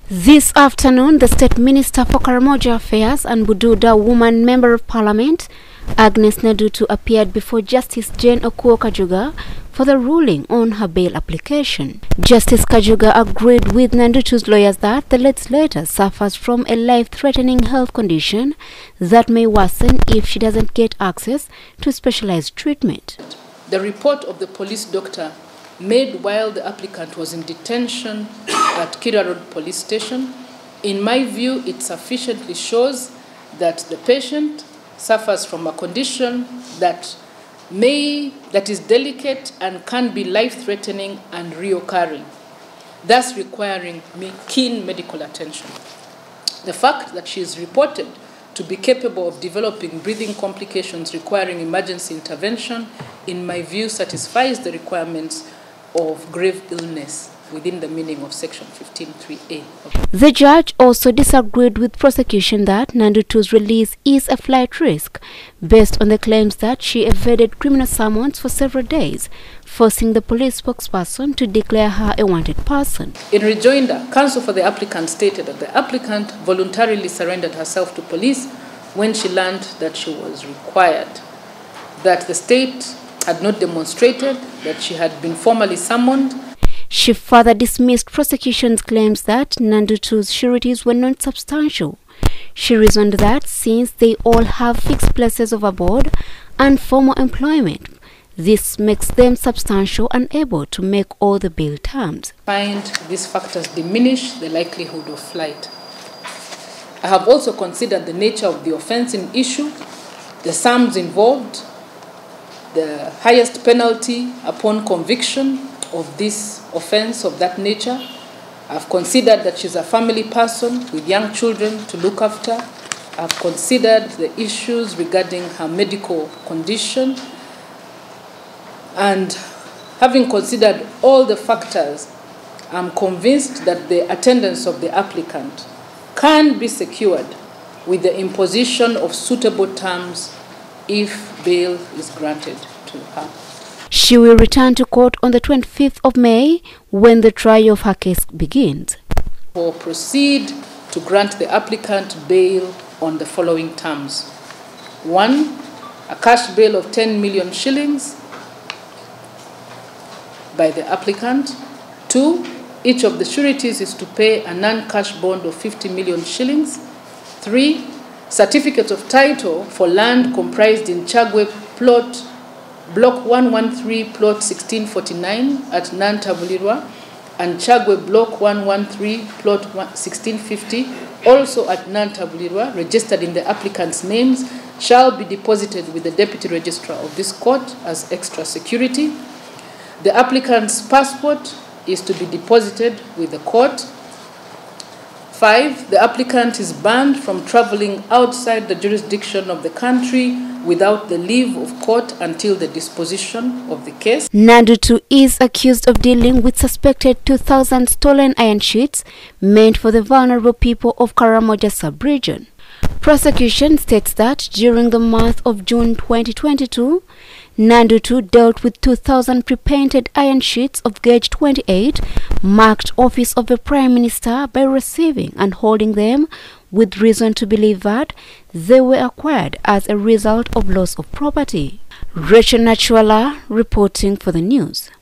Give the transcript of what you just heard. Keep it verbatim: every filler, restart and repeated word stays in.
This afternoon, the State Minister for Karamoja Affairs and Bududa Woman Member of Parliament, Agnes Nadutu, appeared before Justice Jane Okuo Kajuga for the ruling on her bail application. Justice Kajuga agreed with Nadutu's lawyers that the legislator suffers from a life-threatening health condition that may worsen if she doesn't get access to specialized treatment. The report of the police doctor made while the applicant was in detention at Kira Road Police Station, in my view, it sufficiently shows that the patient suffers from a condition that may, that is delicate and can be life-threatening and reoccurring, thus requiring me keen medical attention. The fact that she is reported to be capable of developing breathing complications requiring emergency intervention, in my view, satisfies the requirements of grave illness within the meaning of Section fifteen three A. The judge also disagreed with prosecution that Nadutu's release is a flight risk, based on the claims that she evaded criminal summons for several days, forcing the police spokesperson to declare her a wanted person. In rejoinder, counsel for the applicant stated that the applicant voluntarily surrendered herself to police when she learned that she was required, that the state had not demonstrated that she had been formally summoned. She further dismissed prosecution's claims that Nadutu's sureties were not substantial. She reasoned that since they all have fixed places of abode and formal employment, this makes them substantial and able to make all the bail terms. Find these factors diminish the likelihood of flight. I have also considered the nature of the offense in issue, the sums involved, the highest penalty upon conviction of this offense of that nature. I've considered that she's a family person with young children to look after. I've considered the issues regarding her medical condition. And having considered all the factors, I'm convinced that the attendance of the applicant can be secured with the imposition of suitable terms if bail is granted to her. She will return to court on the twenty-fifth of May when the trial of her case begins. Or proceed to grant the applicant bail on the following terms. One, a cash bail of ten million shillings by the applicant. Two, each of the sureties is to pay a non-cash bond of fifty million shillings. Three, certificate of title for land comprised in Chagwe plot block one one three plot sixteen forty-nine at Nantabulirwa and Chagwe block one one three plot sixteen fifty also at Nantabulirwa, registered in the applicant's names, shall be deposited with the deputy registrar of this court as extra security. The applicant's passport is to be deposited with the court. Five, the applicant is banned from traveling outside the jurisdiction of the country without the leave of court until the disposition of the case. Nadutu is accused of dealing with suspected two thousand stolen iron sheets meant for the vulnerable people of Karamoja sub-region. Prosecution states that during the month of June twenty twenty-two, Nadutu dealt with two thousand pre-painted iron sheets of gauge twenty-eight marked Office of the Prime Minister by receiving and holding them with reason to believe that they were acquired as a result of loss of property. Rachel Nachuala reporting for the news.